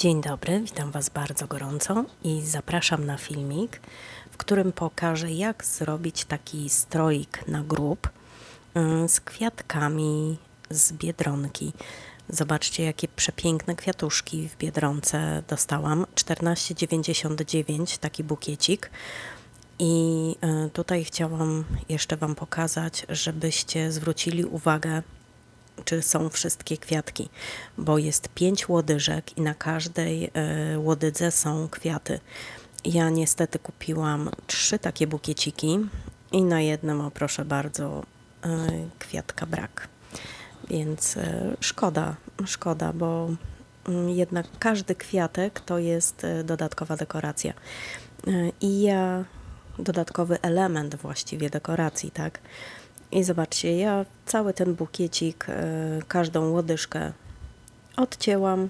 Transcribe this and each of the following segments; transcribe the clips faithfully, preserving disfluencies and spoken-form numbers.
Dzień dobry, witam Was bardzo gorąco i zapraszam na filmik, w którym pokażę, jak zrobić taki stroik na grób z kwiatkami z Biedronki. Zobaczcie, jakie przepiękne kwiatuszki w Biedronce dostałam. czternaście dziewięćdziesiąt dziewięć taki bukiecik. I tutaj chciałam jeszcze Wam pokazać, żebyście zwrócili uwagę, czy są wszystkie kwiatki, bo jest pięć łodyżek i na każdej łodydze są kwiaty. Ja niestety kupiłam trzy takie bukieciki i na jednym, o proszę bardzo, kwiatka brak. Więc szkoda, szkoda, bo jednak każdy kwiatek to jest dodatkowa dekoracja. I ja, dodatkowy element właściwie dekoracji, tak? I zobaczcie, ja cały ten bukiecik, każdą łodyżkę odcięłam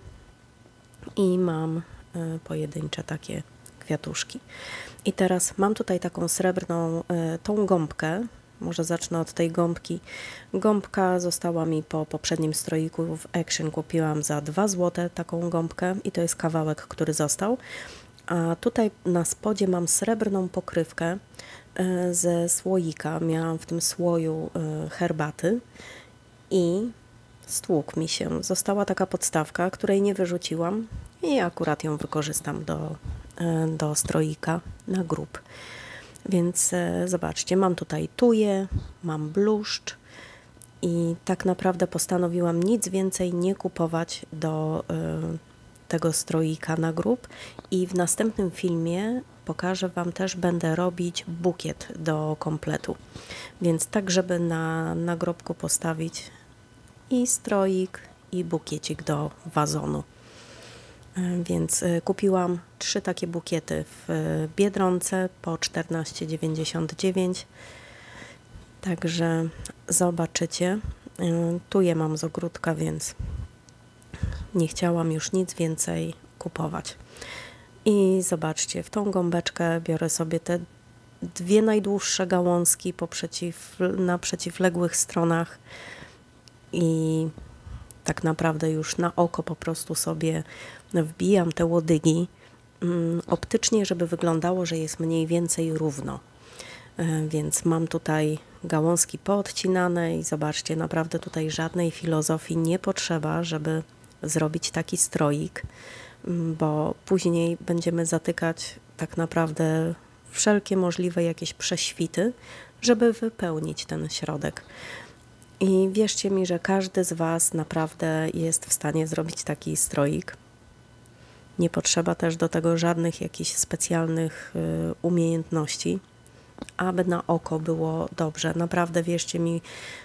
i mam pojedyncze takie kwiatuszki. I teraz mam tutaj taką srebrną, tą gąbkę. Może zacznę od tej gąbki. Gąbka została mi po poprzednim stroiku w Action. Kupiłam za dwa złote taką gąbkę i to jest kawałek, który został. A tutaj na spodzie mam srebrną pokrywkę ze słoika. Miałam w tym słoju herbaty i stłukł mi się. Została taka podstawka, której nie wyrzuciłam i akurat ją wykorzystam do, do stroika na grób. Więc zobaczcie, mam tutaj tuję, mam bluszcz i tak naprawdę postanowiłam nic więcej nie kupować do tego stroika na grób i w następnym filmie pokażę Wam też, będę robić bukiet do kompletu. Więc tak, żeby na nagrobku postawić i stroik, i bukiecik do wazonu. Więc kupiłam trzy takie bukiety w Biedronce po czternaście dziewięćdziesiąt dziewięć. Także zobaczycie. Tu je mam z ogródka, więc nie chciałam już nic więcej kupować. I zobaczcie, w tą gąbeczkę biorę sobie te dwie najdłuższe gałązki po przeciw, na przeciwległych stronach i tak naprawdę już na oko po prostu sobie wbijam te łodygi um, optycznie, żeby wyglądało, że jest mniej więcej równo. E, więc mam tutaj gałązki poodcinane i zobaczcie, naprawdę tutaj żadnej filozofii nie potrzeba, żeby zrobić taki stroik, bo później będziemy zatykać tak naprawdę wszelkie możliwe jakieś prześwity, żeby wypełnić ten środek. I wierzcie mi, że każdy z Was naprawdę jest w stanie zrobić taki stroik. Nie potrzeba też do tego żadnych jakichś specjalnych umiejętności, aby na oko było dobrze. Naprawdę wierzcie mi,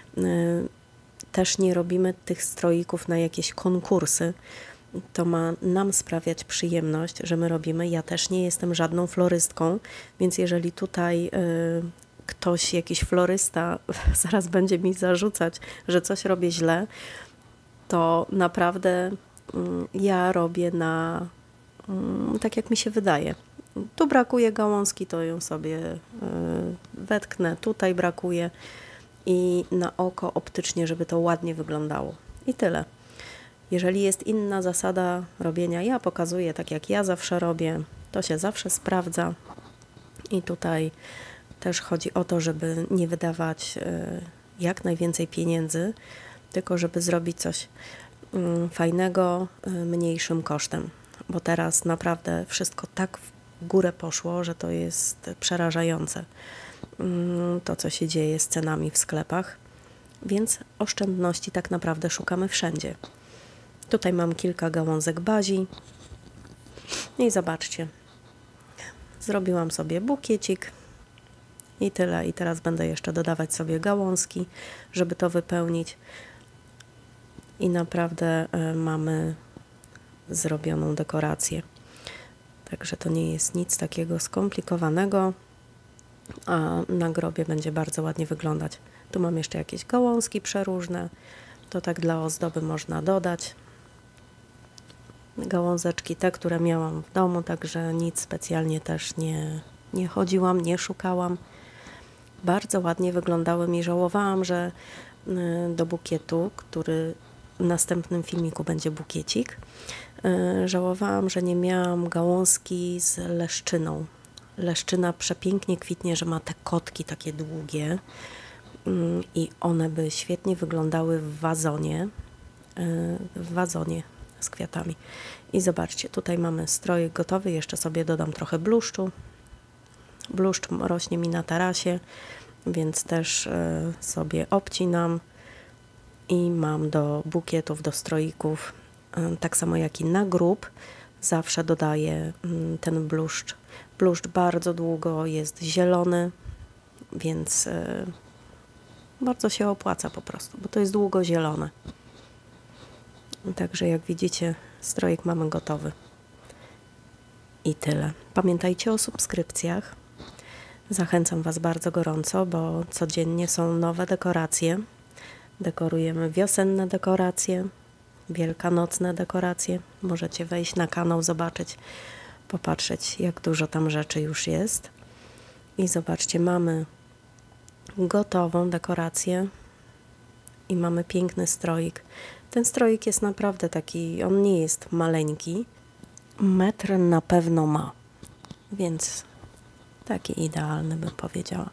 też nie robimy tych stroików na jakieś konkursy. To ma nam sprawiać przyjemność, że my robimy. Ja też nie jestem żadną florystką, więc jeżeli tutaj y, ktoś, jakiś florysta zaraz będzie mi zarzucać, że coś robię źle, to naprawdę y, ja robię na y, tak, jak mi się wydaje. Tu brakuje gałązki, to ją sobie y, wetknę, tutaj brakuje i na oko optycznie, żeby to ładnie wyglądało. I tyle. Jeżeli jest inna zasada robienia, ja pokazuję tak, jak ja zawsze robię, to się zawsze sprawdza. I tutaj też chodzi o to, żeby nie wydawać jak najwięcej pieniędzy, tylko żeby zrobić coś fajnego, mniejszym kosztem. Bo teraz naprawdę wszystko tak w górę poszło, że to jest przerażające. To, co się dzieje z cenami w sklepach. Więc oszczędności tak naprawdę szukamy wszędzie. Tutaj mam kilka gałązek bazii i zobaczcie, zrobiłam sobie bukiecik i tyle. I teraz będę jeszcze dodawać sobie gałązki, żeby to wypełnić i naprawdę mamy zrobioną dekorację. Także to nie jest nic takiego skomplikowanego, a na grobie będzie bardzo ładnie wyglądać. Tu mam jeszcze jakieś gałązki przeróżne, to tak dla ozdoby można dodać. Gałązeczki te, które miałam w domu, także nic specjalnie też nie, nie chodziłam, nie szukałam. Bardzo ładnie wyglądały mi. Żałowałam, że do bukietu, który w następnym filmiku będzie bukiecik, Yy, żałowałam, że nie miałam gałązki z leszczyną. Leszczyna przepięknie kwitnie, że ma te kotki takie długie yy, i one by świetnie wyglądały w wazonie, yy, w wazonie z kwiatami. I zobaczcie, tutaj mamy strojek gotowy, jeszcze sobie dodam trochę bluszczu. Bluszcz rośnie mi na tarasie, więc też yy, sobie obcinam i mam do bukietów, do stroików, yy, tak samo jak i na grób, zawsze dodaję yy, ten bluszcz. Bluszcz bardzo długo jest zielony, więc yy, bardzo się opłaca po prostu, bo to jest długo zielone. Także jak widzicie, strojek mamy gotowy. I tyle. Pamiętajcie o subskrypcjach. Zachęcam Was bardzo gorąco, bo codziennie są nowe dekoracje. Dekorujemy wiosenne dekoracje, wielkanocne dekoracje. Możecie wejść na kanał, zobaczyć, popatrzeć, jak dużo tam rzeczy już jest. I zobaczcie, mamy gotową dekorację i mamy piękny stroik. Ten stroik jest naprawdę taki, on nie jest maleńki. Metr na pewno ma, więc taki idealny, bym powiedziała.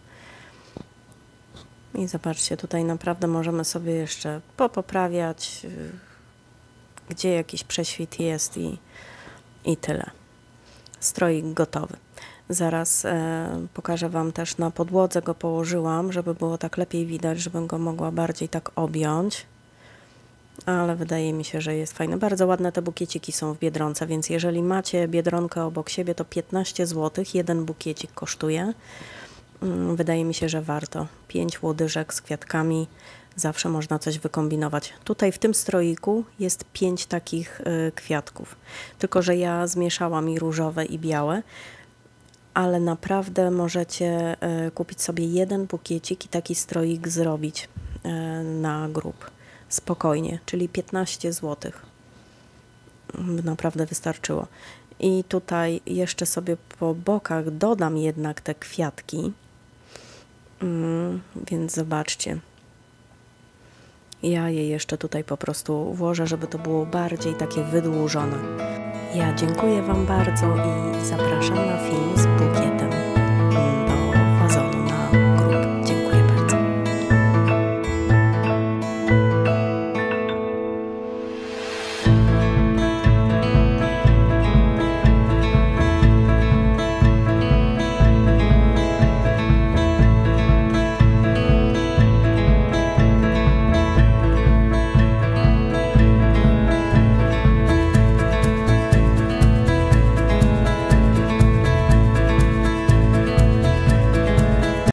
I zobaczcie, tutaj naprawdę możemy sobie jeszcze popoprawiać, gdzie jakiś prześwit jest i, i tyle. Stroik gotowy. Zaraz e, pokażę Wam też, na podłodze go położyłam, żeby było tak lepiej widać, żebym go mogła bardziej tak objąć. Ale wydaje mi się, że jest fajny. Bardzo ładne te bukieciki są w Biedronce, więc jeżeli macie Biedronkę obok siebie, to piętnaście złotych. Jeden bukiecik kosztuje. Wydaje mi się, że warto. Pięć łodyżek z kwiatkami. Zawsze można coś wykombinować. Tutaj w tym stroiku jest pięć takich y, kwiatków. Tylko że ja zmieszałam i różowe, i białe. Ale naprawdę możecie y, kupić sobie jeden bukiecik i taki stroik zrobić y, na grób. Spokojnie, czyli piętnaście złotych. Naprawdę wystarczyło. I tutaj jeszcze sobie po bokach dodam jednak te kwiatki. Mm, więc zobaczcie. Ja je jeszcze tutaj po prostu włożę, żeby to było bardziej takie wydłużone. Ja dziękuję Wam bardzo i zapraszam na film z bukietem.